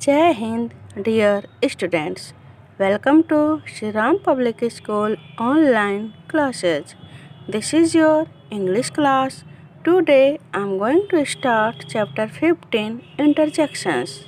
Jai Hind, dear students. Welcome to Shri Ram Public School online classes. This is your English class. Today I am going to start chapter 15, Interjections.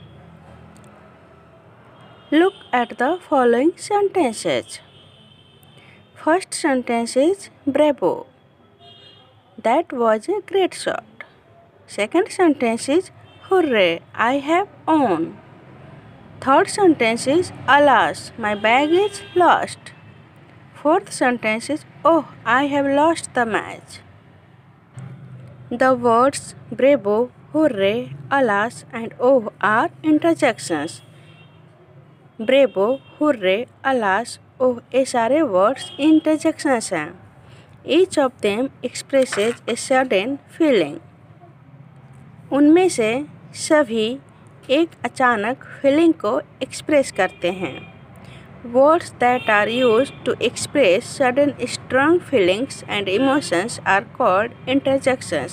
Look at the following sentences. First sentence is bravo. That was a great shot. Second sentence is hooray, I have won. Third sentence is alas, my bag is lost. Fourth sentence is oh, I have lost the match. The words bravo, hooray, alas and oh are interjections. bravo, hooray, alas, oh ये सारे words interjections हैं. Each of them expresses a certain feeling. उनमें से सभी एक अचानक feeling को express करते हैं. Words that are used to express sudden strong feelings and emotions are called interjections.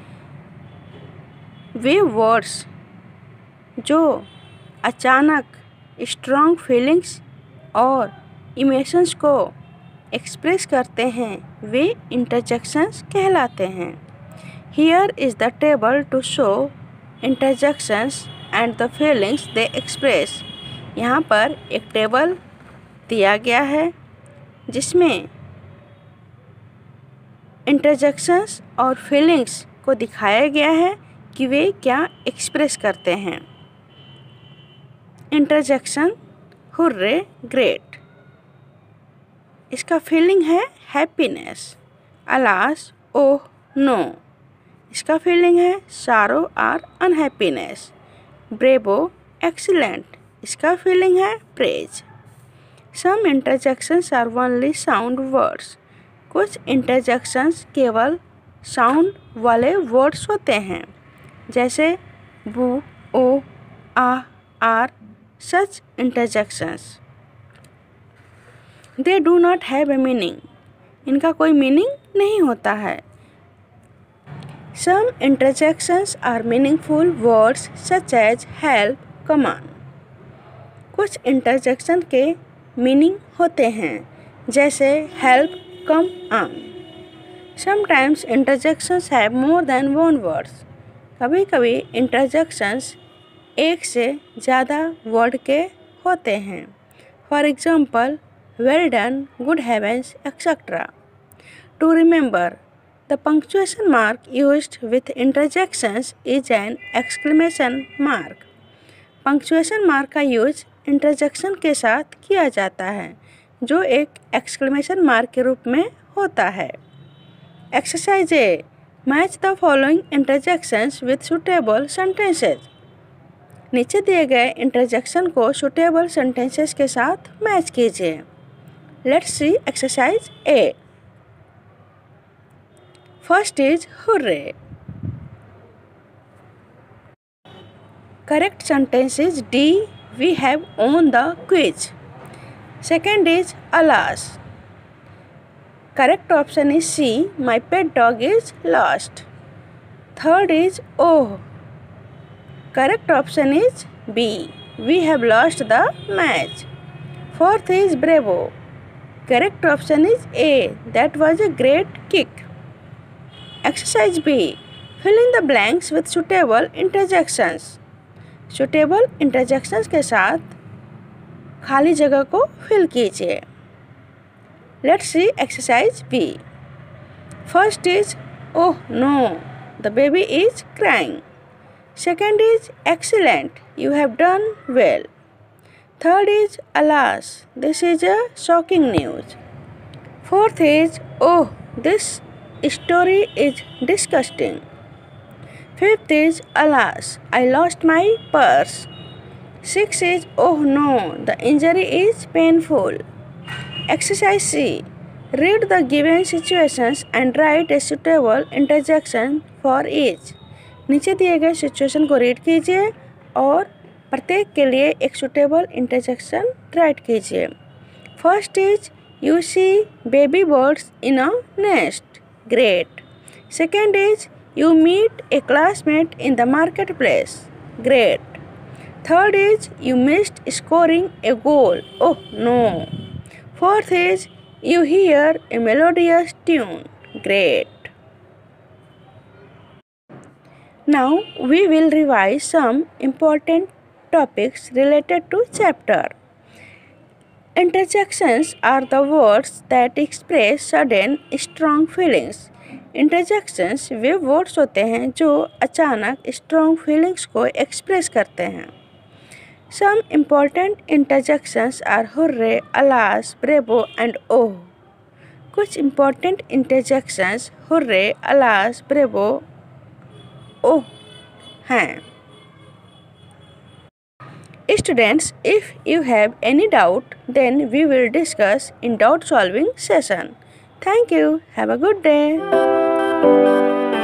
Way words जो अचानक स्ट्रॉन्ग फीलिंग्स और इमोशंस को एक्सप्रेस करते हैं वे इंटरजेक्शंस कहलाते हैं. Here is the table to show interjections and the feelings they express. यहाँ पर एक टेबल दिया गया है जिसमें इंटरजेक्शंस और फीलिंग्स को दिखाया गया है कि वे क्या एक्सप्रेस करते हैं. इंटरजेक्शन हुर्रे ग्रेट, इसका फीलिंग है हैप्पीनेस. अलास ओह नो, इसका फीलिंग है सारो और अनहैप्पीनेस. ब्रेवो एक्सीलेंट, इसका फीलिंग है praise. Some interjections are only sound words, कुछ इंटरजेक्शंस केवल साउंड वाले वर्ड्स होते हैं जैसे boo, oh, ah, er. Such interjections they do not have a meaning, इनका कोई मीनिंग नहीं होता है. Some interjections are meaningful words such as help, come on. कुछ interjection के मीनिंग होते हैं जैसे help, come on. Sometimes interjections have more than one words. कभी कभी interjections एक से ज़्यादा वर्ड के होते हैं. For example, well done, good heavens, etc. To remember, the punctuation mark used with interjections is an exclamation mark. Punctuation mark का use interjection के साथ किया जाता है जो एक exclamation mark के रूप में होता है. Exercise A. Match the following interjections with suitable sentences. नीचे दिए गए इंटरजेक्शन को suitable sentences के साथ मैच कीजिए. Let's see exercise A. First is hooray. Correct sentence is D. We have won the quiz. Second is alas. Correct option is C. My pet dog is lost. Third is oh. Correct option is B. We have lost the match. Fourth is bravo. Correct option is A. That was a great kick. Exercise B. Fill in the blanks with suitable interjections. Suitable interjections के साथ खाली जगह को fill कीजिए. Let's see exercise B. First is oh no, the baby is crying. Second is excellent, you have done well. Third is alas, this is a shocking news. Fourth is oh, this story is disgusting. Fifth is alas, I lost my purse. Sixth is oh no, the injury is painful. Exercise C. Read the given situations and write a suitable interjection for each. नीचे दिए गए situation को read कीजिए और प्रत्येक के लिए एक सुटेबल इंटरजेक्शन राइट कीजिए. First is you see baby birds in a nest. Great. Second is you meet a classmate in the marketplace. Great. Third is you missed scoring a goal. Oh no. Fourth is you hear a melodious tune. Great. Now we will revise some important topics related to chapter. Interjections are the words that express sudden strong feelings. Interjections वे words होते हैं जो अचानक strong feelings को express करते हैं. Some important interjections are hurray, alas, bravo and oh. कुछ important interjections hurray, alas, bravo, oh हैं. Students, if you have any doubt, then we will discuss in doubt solving session. Thank you. Have a good day.